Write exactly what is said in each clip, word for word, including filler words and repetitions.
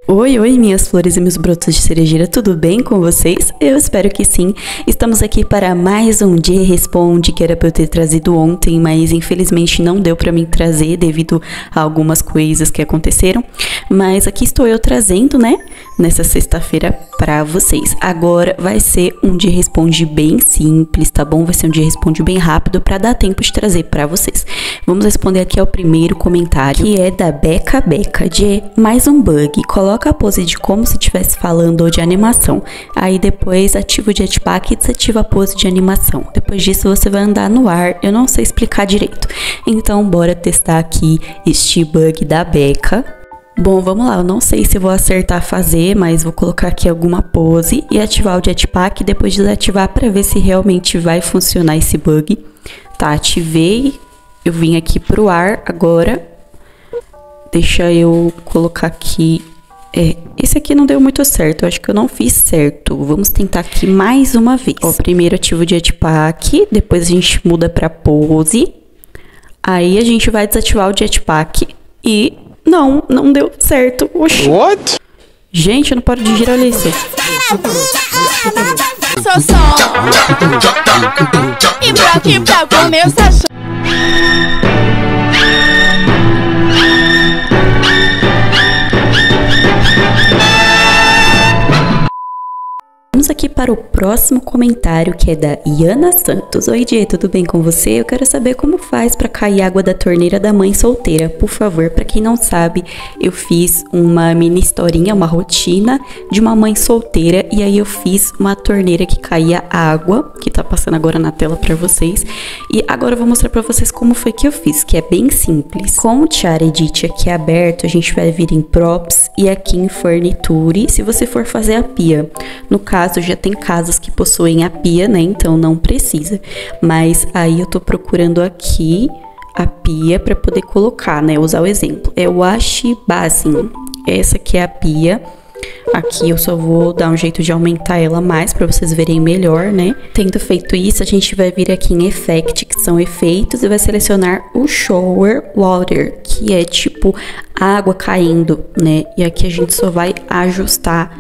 Oi, oi, minhas flores e meus brotos de cerejeira, tudo bem com vocês? Eu espero que sim. Estamos aqui para mais um Dia Responde, que era para eu ter trazido ontem, mas infelizmente não deu para mim trazer devido a algumas coisas que aconteceram. Mas aqui estou eu trazendo, né, nessa sexta-feira para vocês. Agora vai ser um Dia Responde bem simples, tá bom? Vai ser um Dia Responde bem rápido para dar tempo de trazer para vocês. Vamos responder aqui ao primeiro comentário, que é da Beca Beca, de mais um bug. Coloca a pose de como se estivesse falando ou de animação. Aí depois ativa o jetpack e desativa a pose de animação. Depois disso você vai andar no ar. Eu não sei explicar direito. Então bora testar aqui este bug da Beca. Bom, vamos lá. Eu não sei se vou acertar fazer, mas vou colocar aqui alguma pose e ativar o jetpack. Depois desativar para ver se realmente vai funcionar esse bug. Tá, ativei. Eu vim aqui pro ar agora. Deixa eu colocar aqui. É, esse aqui não deu muito certo, eu acho que eu não fiz certo. Vamos tentar aqui mais uma vez. Ó, primeiro ativo o jetpack, depois a gente muda pra pose. Aí a gente vai desativar o jetpack e... Não, não deu certo. Oxi. What? Gente, eu não paro de girar, olha isso. Sou som e bloco e bloco, meu sachê. Vamos aqui para o próximo comentário, que é da Iana Santos. Oi, Dê, tudo bem com você? Eu quero saber como faz para cair água da torneira da mãe solteira. Por favor, para quem não sabe, eu fiz uma mini historinha, uma rotina de uma mãe solteira, e aí eu fiz uma torneira que caía água, que tá passando agora na tela para vocês. E agora eu vou mostrar para vocês como foi que eu fiz, que é bem simples. Com o Char Edit aqui aberto, a gente vai vir em Props e aqui em Furniture, se você for fazer a pia. No caso, já tem casas que possuem a pia, né? Então não precisa. Mas aí eu tô procurando aqui a pia para poder colocar, né? Usar o exemplo. É o Wash Basin. Essa aqui é a pia. Aqui eu só vou dar um jeito de aumentar ela mais para vocês verem melhor, né? Tendo feito isso, a gente vai vir aqui em Effect, que são efeitos, e vai selecionar o Shower Water, que é tipo água caindo, né? E aqui a gente só vai ajustar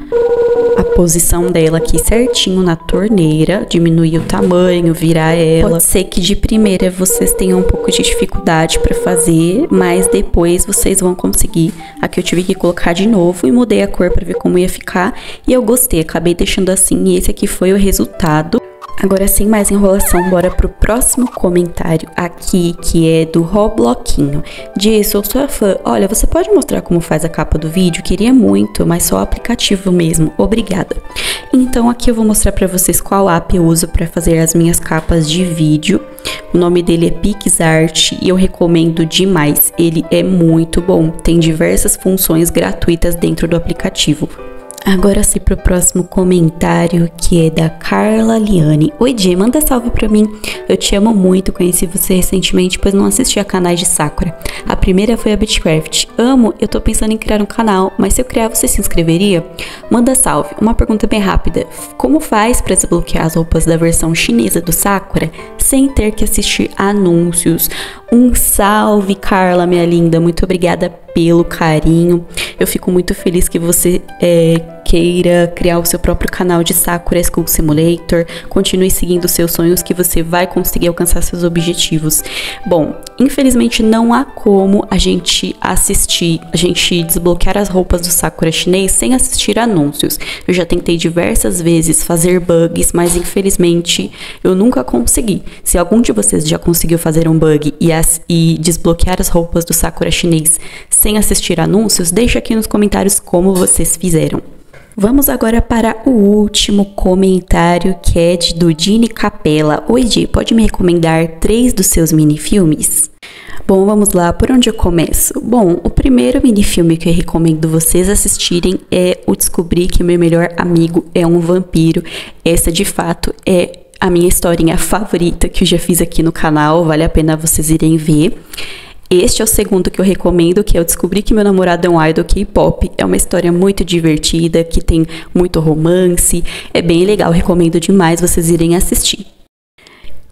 a posição dela aqui certinho na torneira, diminuir o tamanho, virar ela. Pode ser que de primeira vocês tenham um pouco de dificuldade para fazer, mas depois vocês vão conseguir. Aqui eu tive que colocar de novo e mudei a cor para ver como ia ficar, e eu gostei, acabei deixando assim, e esse aqui foi o resultado. Agora, sem mais enrolação, bora pro próximo comentário aqui, que é do Robloquinho. Diz, sou sua fã. Olha, você pode mostrar como faz a capa do vídeo? Queria muito, mas só o aplicativo mesmo. Obrigada. Então, aqui eu vou mostrar pra vocês qual app eu uso pra fazer as minhas capas de vídeo. O nome dele é PixArt e eu recomendo demais. Ele é muito bom. Tem diversas funções gratuitas dentro do aplicativo. Agora sim pro próximo comentário, que é da Carla Liane. Oi, Dê, manda salve pra mim. Eu te amo muito, conheci você recentemente, pois não assisti a canais de Sakura. A primeira foi a Beechcraft. Amo, eu tô pensando em criar um canal, mas se eu criar, você se inscreveria? Manda salve. Uma pergunta bem rápida. Como faz pra desbloquear as roupas da versão chinesa do Sakura sem ter que assistir anúncios? Um salve, Carla, minha linda. Muito obrigada pelo carinho. Eu fico muito feliz que você é, queira criar o seu próprio canal de Sakura School Simulator. Continue seguindo seus sonhos, que você vai conseguir alcançar seus objetivos. Bom, infelizmente não há como a gente assistir, a gente desbloquear as roupas do Sakura chinês sem assistir anúncios. Eu já tentei diversas vezes fazer bugs, mas infelizmente eu nunca consegui. Se algum de vocês já conseguiu fazer um bug e, as, e desbloquear as roupas do Sakura chinês sem assistir anúncios, deixa aqui nos comentários como vocês fizeram. Vamos agora para o último comentário, que é de do Dini Capella. Oi, Di, pode me recomendar três dos seus minifilmes? Bom, vamos lá, por onde eu começo? Bom, o primeiro minifilme que eu recomendo vocês assistirem é o Descobri que Meu Melhor Amigo é um Vampiro. Essa, de fato, é a minha historinha favorita que eu já fiz aqui no canal, vale a pena vocês irem ver. Este é o segundo que eu recomendo, que é eu Descobri que Meu Namorado é um Idol K-pop. É uma história muito divertida, que tem muito romance, é bem legal, recomendo demais vocês irem assistir.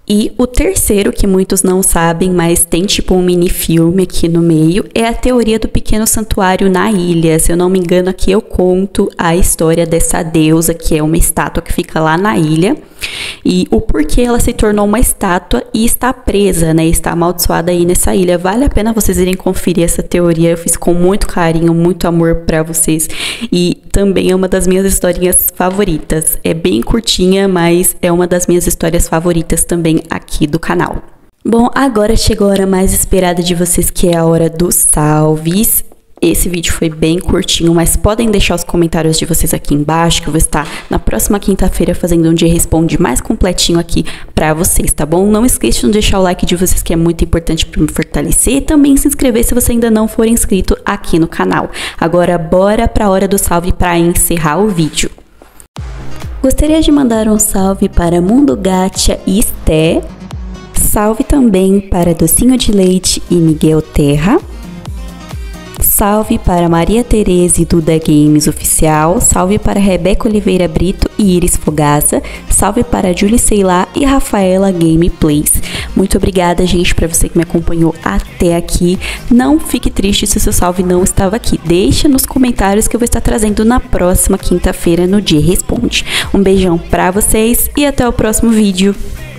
E o terceiro, que muitos não sabem, mas tem tipo um mini filme aqui no meio, é a teoria do pequeno santuário na ilha. Se eu não me engano, aqui eu conto a história dessa deusa, que é uma estátua que fica lá na ilha. E o porquê ela se tornou uma estátua e está presa, né? Está amaldiçoada aí nessa ilha. Vale a pena vocês irem conferir essa teoria. Eu fiz com muito carinho, muito amor pra vocês. E também é uma das minhas historinhas favoritas. É bem curtinha, mas é uma das minhas histórias favoritas também aqui do canal. Bom, agora chegou a hora mais esperada de vocês, que é a hora dos salves. Esse vídeo foi bem curtinho, mas podem deixar os comentários de vocês aqui embaixo, que eu vou estar na próxima quinta-feira fazendo um dia responde mais completinho aqui pra vocês, tá bom? Não esqueçam de deixar o like de vocês, que é muito importante pra me fortalecer, e também se inscrever se você ainda não for inscrito aqui no canal. Agora, bora pra hora do salve pra encerrar o vídeo. Gostaria de mandar um salve para Mundo Gacha e Esté. Salve também para Docinho de Leite e Miguel Terra. Salve para Maria Tereza e Duda Games Oficial. Salve para Rebeca Oliveira Brito e Iris Fogaça. Salve para Julie Seilá e Rafaela Gameplays. Muito obrigada, gente, para você que me acompanhou até aqui. Não fique triste se o seu salve não estava aqui. Deixa nos comentários que eu vou estar trazendo na próxima quinta-feira no Dia Responde. Um beijão para vocês e até o próximo vídeo.